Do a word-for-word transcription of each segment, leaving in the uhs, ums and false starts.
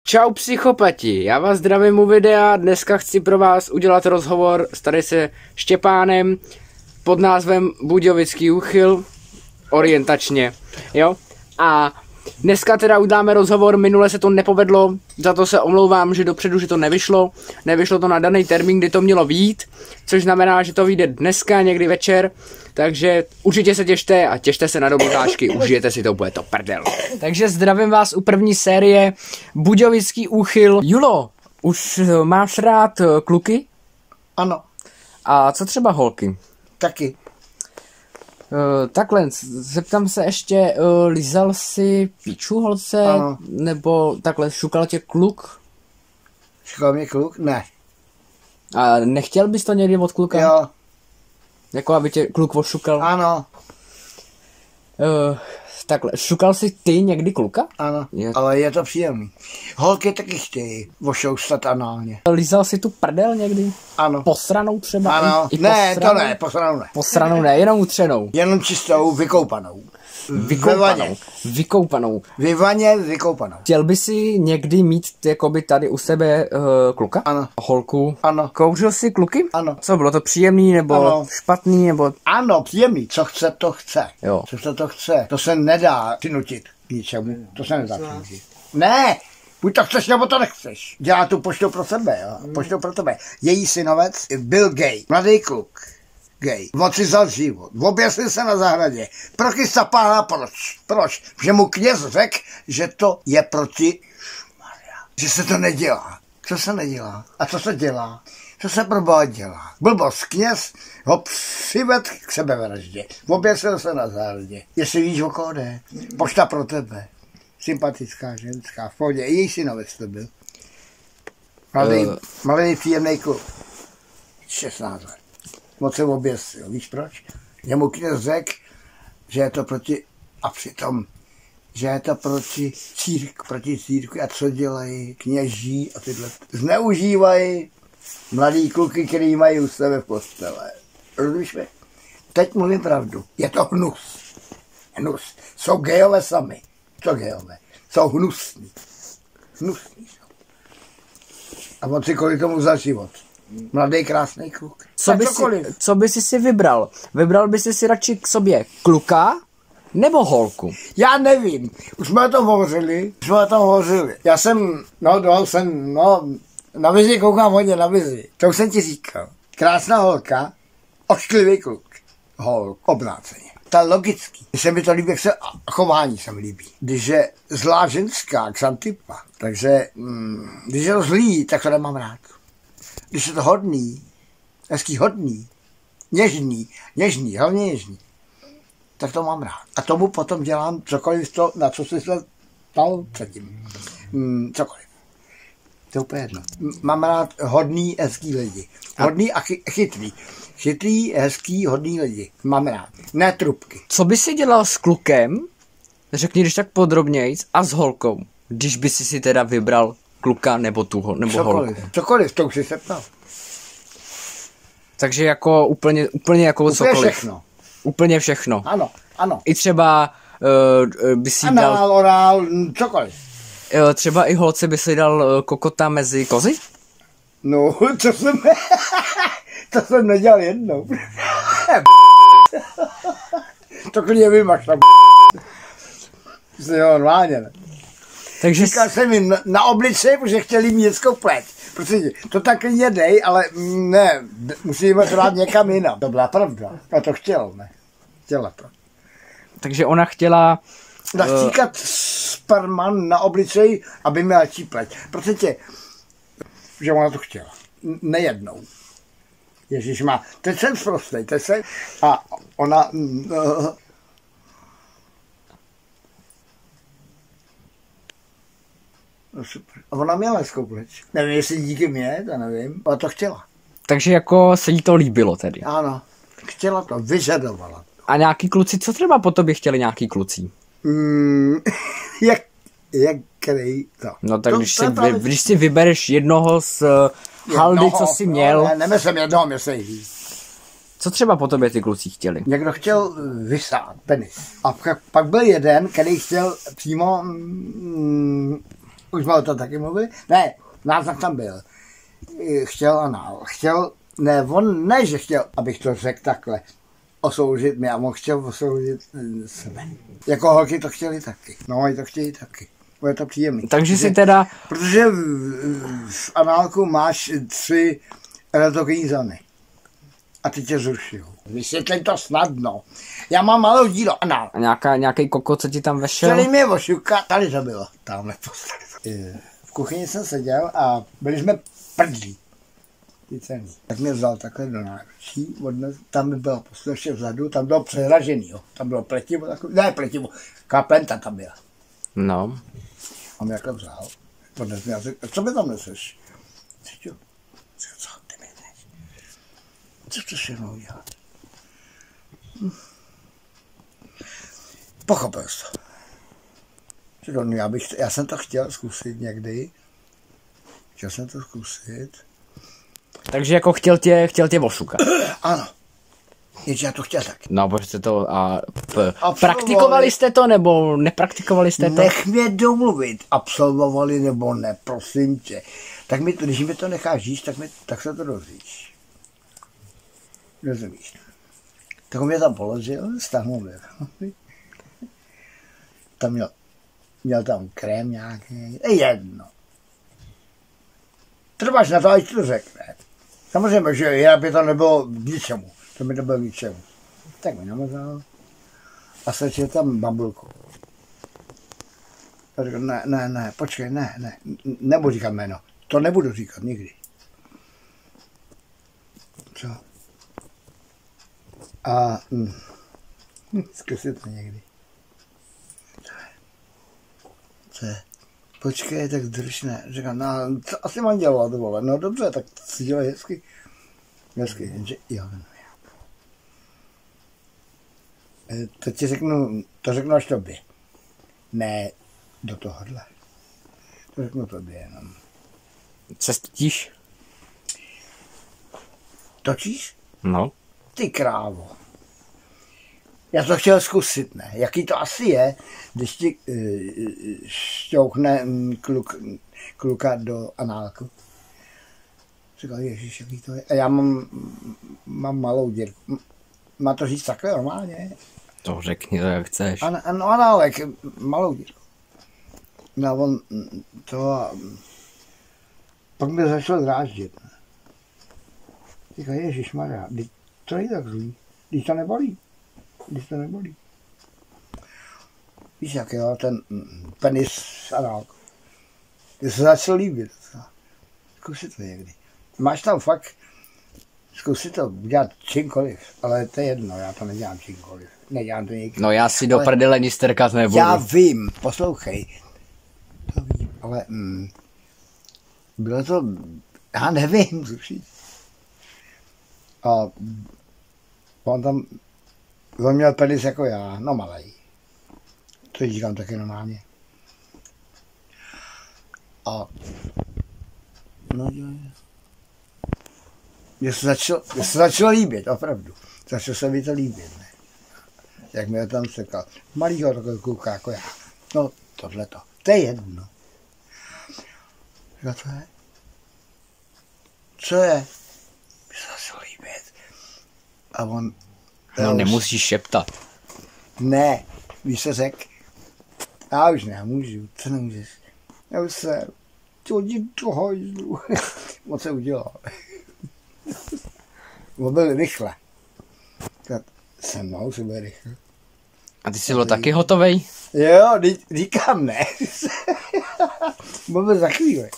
Čau psychopati, já vás zdravím u videa, dneska chci pro vás udělat rozhovor s tady se Štěpánem pod názvem Budějovický úchyl, orientačně, jo? A dneska teda uděláme rozhovor, minule se to nepovedlo, za to se omlouvám, že dopředu, že to nevyšlo, nevyšlo to na daný termín, kdy to mělo vyjít, což znamená, že to vyjde dneska, někdy večer, takže určitě se těšte a těšte se na dobutáčky, užijete si to, bude to prdel. Takže zdravím vás u první série Budějovický úchyl. Julo, už máš rád kluky? Ano. A co třeba holky? Taky. Uh, takhle, zeptám se ještě, uh, lizal jsi píču holce, ano. Nebo takhle, šukal tě kluk? Šukal mě kluk? Ne. A nechtěl bys to někdy od kluka? Jo. Jako aby tě kluk ošukal? Ano. Uh, takhle, šukal jsi ty někdy kluka? Ano, je... ale je to příjemný. Holky taky chtějí ošoustat análně. Lizal jsi tu prdel někdy? Ano. Posranou třeba? Ano, I, i ne, posranou? to ne, posranou ne. Posranou ne, jenom utřenou. Jenom čistou, vykoupanou. Vykoupanou. Vykoupanou. Ve vaně vykoupanou. Chtěl by si někdy mít jakoby tady u sebe uh, kluka? Ano. Holku? Ano. Kouřil jsi kluky? Ano. Co, bylo to příjemný nebo Ano. špatný nebo... Ano, příjemný. Co chce, to chce. Jo. Co chce, to chce. To se nedá přinutit k ničemu. To se nedá přinutit. Ne! Buď to chceš, nebo to nechceš. Dělá tu poštou pro sebe, jo. Poštou pro tebe. Její synovec byl gay. Mladý kluk. Gay. On si vzal život. Oběsil se na zahradě. Prokysla pána, proč? Proč? Že mu kněz řekl, že to je proti... Že se to nedělá. Co se nedělá? A co se dělá? Co se pro Boha dělá? Blbost, kněz ho přived k sebevraždě. Oběsil se na zahradě. Jestli víš, o koho jde. Pošta pro tebe. Sympatická ženská. V pohodě. I její synovec to byl. Malý, uh. malý příjemný kluk. šestnáct let. Moc se oběsil. Víš proč? Jemu kněz řekl, že je to proti, a přitom, že je to proti círk, proti církvi. A co dělají kněží a tyhle? Zneužívají mladý kluky, který mají u sebe v postele. Rozumíš mi? Teď mluvím pravdu. Je to hnus. Hnus. Jsou gejové sami. Co gejové? Jsou hnusní. Hnusní jsou. A on si kvůli tomu za život. Mladý, krásný kluk. Co by, si, co by si si vybral? Vybral by si si radši k sobě kluka nebo holku? Já nevím. Už jsme o tom hovořili. Už jsme o tom hovořili. Já jsem, no, no, jsem, no, na vizi koukám hodně na vizi. To už jsem ti říkal. Krásná holka, ošklivý kluk. Holk, obnáceně. Ta logický. Když se mi to líbí, jak se chování se mi líbí. Když je zlá ženská, Xantipa, takže, mm, když je zlý, tak to nemám rád. Když je to hodný, hezký hodný, něžný, něžný, hlavně něžný, tak to mám rád. A tomu potom dělám cokoliv to, na co jsi se ptal předtím. Mm, cokoliv. To je úplně jedno. Mám rád hodný, hezký lidi. Hodný a chy, chytrý. Chytrý, hezký, hodný lidi. Mám rád. Ne trubky. Co by si dělal s klukem, řekni když tak podrobnějc, a s holkou, když by si si teda vybral kluka nebo tu nebo cokoliv, holku? Cokoliv, to už jsi se ptal. Takže jako úplně, úplně jako úplně cokoliv. všechno. Úplně všechno. Ano, ano. I třeba uh, by si Anál, dal... orál, cokoliv. Uh, třeba i holce by si dal uh, kokota mezi kozy? No, to jsem... to jsem nedělal jednou. To klidně vymaš tam. Jsi normálně, ne? Takže říkal jsem jim na, na obličej, protože chtěli mít dětskou pleť. Prostě to tak klidně dej, ale ne, musíme to dát někam jinam. To byla pravda. A to chtěl, ne? Chtěla to. Takže ona chtěla... Nastříkat uh... sperman na obličej, aby měla čí pleť. Prostě, že ona to chtěla. Nejednou. Ježíš má, teď jsem zprostej, teď jsem... A ona... Uh, No super. A ona měla hezkou pleť. Nevím, jestli díky mě, to nevím, ale to chtěla. Takže jako se jí to líbilo tedy. Ano, chtěla to, vyžadovala. A nějaký kluci, co třeba po tobě chtěli nějaký kluci? Mm, jak, jak který to? No tak to, když, to si, právě... vy, když si vybereš jednoho z uh, haldy, jednoho, co jsi měl. No, ne, nemyslím jednoho, myslím. Co třeba po tobě ty kluci chtěli? Někdo chtěl vysát penis. A pak byl jeden, který chtěl přímo mm, Už jsme o to taky mluvili? Ne, náznak tam byl. Chtěl anál. Chtěl, ne, on ne, že chtěl, abych to řekl takhle, osoužit mě, a on chtěl osoužit sebe. Jako holky to chtěli taky. No, oni to chtějí taky. Bude to příjemný. Takže si teda... Protože v, v análku máš tři erotogenní zóny. A ty tě zrušil. Vysvětlím to snadno. Já mám malou dílo anál. A nějaká, nějaký koko, co ti tam vešel? Celý mě ošuka, tady to bylo. Tamhle postali. V kuchyni jsem seděl a byli jsme prdlí. Ty ceny. Tak mě vzal takhle do náručí, odnes, tam by bylo posledně vzadu, tam bylo přehražený, jo. Tam bylo pletivo, takový, ne pletivo, kaplenta tam byla. No. A mě takhle vzal, odnes mě a řekl, co mi tam neseš? Co, co ty mi neš? Co chceš jenom udělat? Hm. Pochopil jsi to. Říkal, já, bych, já jsem to chtěl zkusit někdy, chtěl jsem to zkusit. Takže jako chtěl tě, chtěl tě ošukat. Ano. Jenže já to chtěl taky. No, protože jste to... A, p, praktikovali jste to, nebo nepraktikovali jste to? Nech mě domluvit, absolvovali nebo ne, prosím tě. Tak mi to, když mi to necháš říct, tak, mi, tak se to dozvíš. Rozumíš? Tak on mě tam položil, stáhnul mě. Tam měl, měl tam krém nějaký, je jedno. Trváš na to, ať to řekne. Samozřejmě, že já by to nebylo k ničemu. To by nebylo k ničemu. Tak mi namazal a sečil tam babulku. A řekl, ne, ne, ne, počkej, ne, ne, nebudu říkat jméno. To nebudu říkat nikdy. Co? A hm, zkusit to někdy. Co je? Počkej, tak drž, ne. Říkám, no, co asi mám dělat, vole. No dobře, tak si dělej hezky. Hezky, jenže, jo, no, já. To ti řeknu, to řeknu až tobě. Ne do tohohle. To řeknu tobě jenom. Se stydíš? Točíš? No. Ty krávo. Já to chtěl zkusit, ne? Jaký to asi je, když ti uh, šťouchne kluk, kluka do análku. Říkal, ježiš, jaký to je. A já mám, mám malou dírku. Má to říct takhle normálně? To řekni to, jak chceš. Ano, ano, análek, malou dírku. No on to... Pak mě začal dráždit. Říkal, ježišmarja, to není tak zlý. Když to nebolí. Když to nebolí. Víš jak jo, ten penis análku. Když se začal líbit. Zkusit to někdy. Máš tam fakt, zkusit to udělat čímkoliv, ale to je jedno, já to nedělám čímkoliv. Nedělám to nikdy. No já si do prdele nic strkat nebudu. Já vím, poslouchej. To vím, ale mm, bylo to, já nevím, zrušit. A on tam, on měl penis jako já, no malej. To říkám taky normálně. A no jo, Mně se začalo, mně se začalo líbit, opravdu. Začalo se mi to líbit, ne? Jak mi tam sekal. Malýho takového kluka jako já. No, tohleto. To je jedno. Co to je? Co je? Mi se začalo líbit. A on... No nemusíš šeptat. Ne, víš se řek. Já už nemůžu, co nemůžeš? Já už se... Chodit do hajzlu. Moc se udělal. On byl rychle. Tak se mnou se byl rychle. A ty jsi byl taky hotovej? Jo, říkám ne. On byl za chvíli.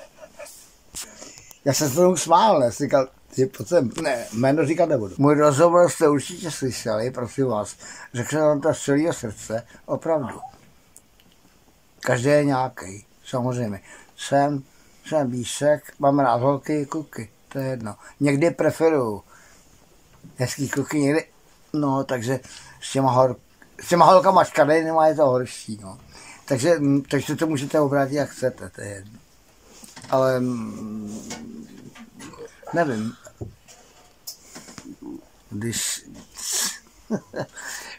Já jsem se tomu smál, ne? Říkal, je pocem. Ne, jméno říkat nebudu. Můj rozhovor jste určitě slyšeli, prosím vás. Řekl vám to z celého srdce, opravdu. Každý je nějaký, samozřejmě. Jsem, jsem bíšek, mám rád holky, kluky, to je jedno. Někdy preferuju hezký kluky, někdy, no, takže s těma, hor, s těma holkama škarednýma je to horší, no. Takže, takže to můžete obrátit, jak chcete, to je jedno. Ale, nevím, když,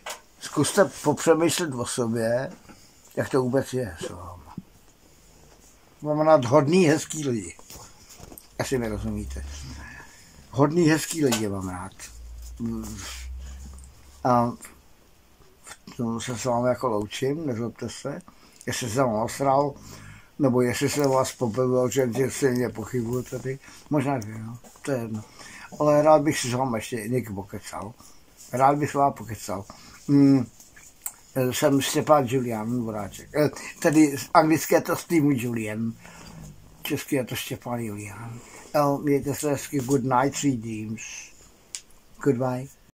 zkuste popřemýšlet o sobě, jak to vůbec je s váma. mám rád hodný, hezký lidi. Asi mi rozumíte. Hodný, hezký lidi mám rád. A v tom se s vámi jako loučím, nezlobte se. Jestli jsem vám osral, nebo jestli jsem vás popevil, že si mě pochybuju tady. Možná, že jo, to je jedno. Ale rád bych si s vámi ještě někdy pokecal. Rád bych s vámi pokecal. Mm. Jsem Štěpán Julian Voráček. Tedy anglické to z týmu Julian. Český je to Štěpán Julian. Mějte se hezky, good night, three dreams. Goodbye.